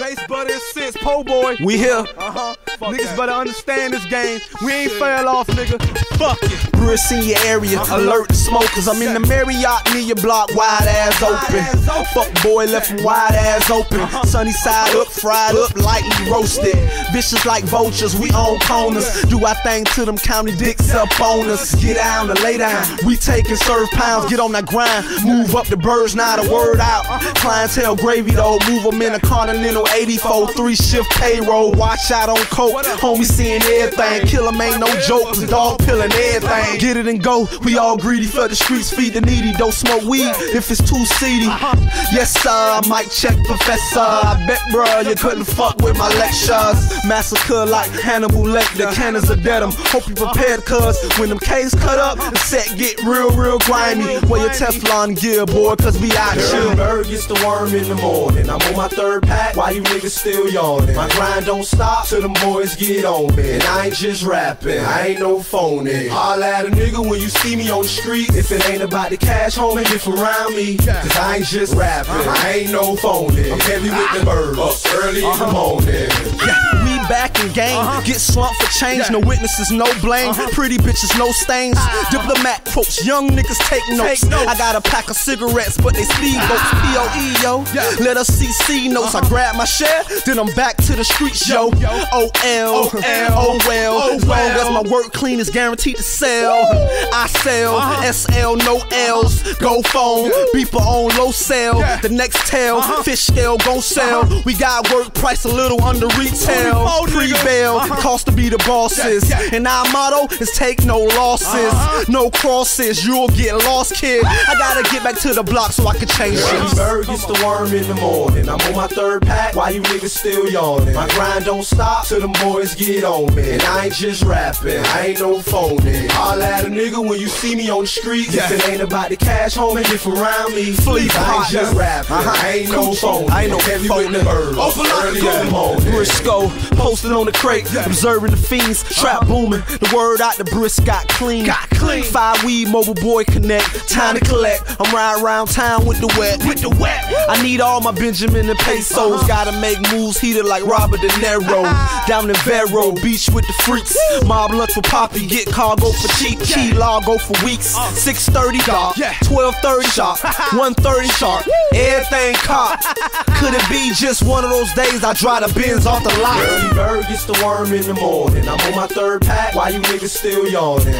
Bass Butter and Sense, Po Boy. We here. Niggas better understand this game. We ain't fell off, nigga. Fuck it. Brisk in your area, alert the smokers. I'm in the Marriott near your block, wide ass open. Fuck boy, left him wide ass open. Sunny side up, fried up, lightly roasted. Vicious like vultures, we own corners. Do our thing to them county dicks up on us. Get down to lay down. We take and serve pounds, get on that grind. Move up the birds, now the word out. Clientele gravy though, move them in a Continental 84, 3-shift payroll. Watch out on coke, homie seeing everything. Kill 'em ain't no joke, cause dog pillin' everything. Get it and go, we all greedy for the streets, feed the needy. Don't smoke weed if it's too seedy. Yes sir, I might check professor. I bet bruh, you couldn't fuck with my lectures. Massacre like Hannibal Lecter, cannons are dead 'em. Hope you prepared cuz when them K's cut up, the set get real grimy. Wear your Teflon gear boy, cause we out here. Bird gets the worm in the morning. I'm on my third pack, why you niggas still yawning? My grind don't stop till them boys get on me. And I ain't just rapping, I ain't no phony. Holla at a nigga when you see me on the street. If it ain't about the cash, homie, if around me. Cause I ain't just rapping, I ain't no phony. I'm heavy with the birds, up early in the morning. We back in game, get slumped for change. No witnesses, no blame. Pretty bitches, no stains. Diplomat quotes, young niggas take notes. I got a pack of cigarettes, but they speedboats. POE, yo. Let us see C notes. I grab my share, then I'm back to the streets, yo. OL, oh well. As long as my work clean, is guaranteed to sell. I sell, SL, no L's. Go phone, beeper on low sell. The next tail, fish scale, gon' sell. We got work price a little under retail. Pre-bail, cost to be the bosses. And our motto is take no losses. No crosses, you'll get lost, kid. I gotta get back to the block so I can change shit. Bird gets the worm in the morning. I'm on my third pack, why you niggas still yawning? My grind don't stop till them boys get on me. And I ain't just rapping, I ain't no phony. Holla at a nigga when you see me on the street. If it ain't about the cash, homie, if around me. Fleet I ain't just rapping, I ain't no phony. I ain't no heavy phony. with the birds, early in the morning. Briscoe, posted on the crate, observing the fiends, trap booming. The word out the Brisk got clean. 5 weed, mobile boy connect, time to collect. I'm riding around town with the wet. I need all my Benjamin and pesos. Gotta make moves heated like Robert De Niro. Down in Vero Beach with the freaks. Mob lunch with Poppy, get cargo for cheap. Key log go for weeks. 6:30 dark, 12:30 sharp, 1:30 sharp. Everything caught. Could it be just one of those days I drive the Benz off the lot? Early bird gets the worm in the morning. I'm on my third pack, why you niggas still yawning?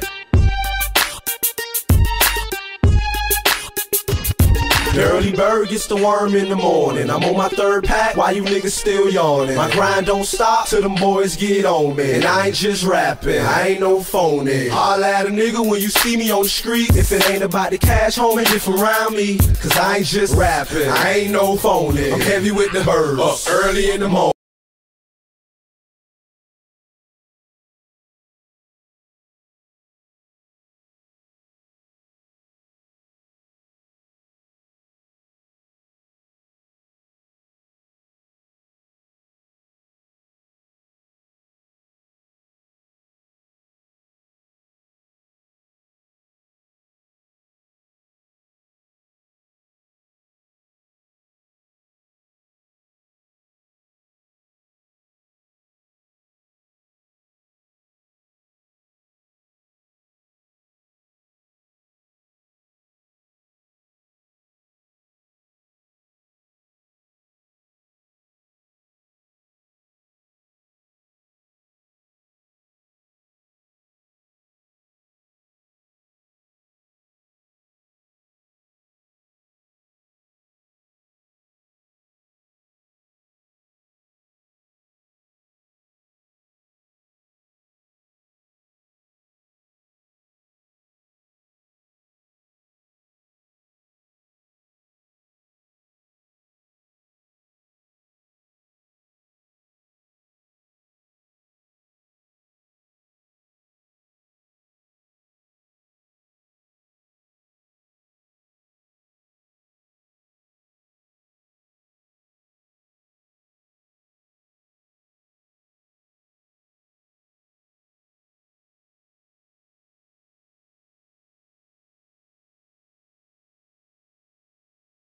The early bird gets the worm in the morning. I'm on my third pack, why you niggas still yawning? My grind don't stop till them boys get on me. And I ain't just rapping, I ain't no phony. Holla at a nigga when you see me on the street. If it ain't about the cash, homie, if around me. Cause I ain't just rapping, I ain't no phony. I'm heavy with the birds, up early in the morning.